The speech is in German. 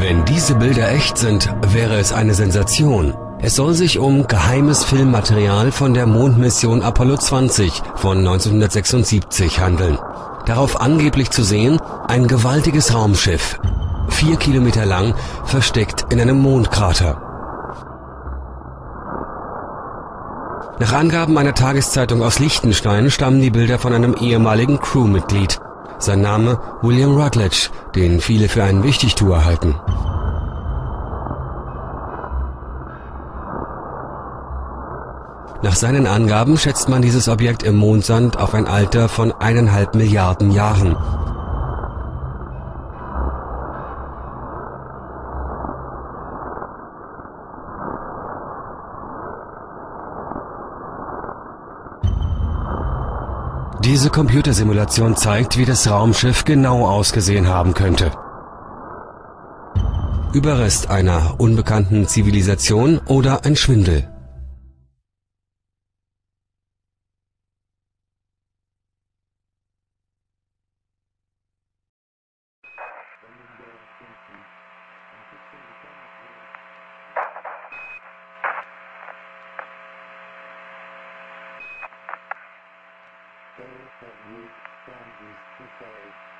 Wenn diese Bilder echt sind, wäre es eine Sensation. Es soll sich um geheimes Filmmaterial von der Mondmission Apollo 20 von 1976 handeln. Darauf angeblich zu sehen ein gewaltiges Raumschiff, 4 Kilometer lang, versteckt in einem Mondkrater. Nach Angaben einer Tageszeitung aus Liechtenstein stammen die Bilder von einem ehemaligen Crewmitglied. Sein Name William Rutledge, den viele für einen Wichtigtuer halten. Nach seinen Angaben schätzt man dieses Objekt im Mondsand auf ein Alter von 1,5 Milliarden Jahren. Diese Computersimulation zeigt, wie das Raumschiff genau ausgesehen haben könnte. Überrest einer unbekannten Zivilisation oder ein Schwindel? Those that would stand this to say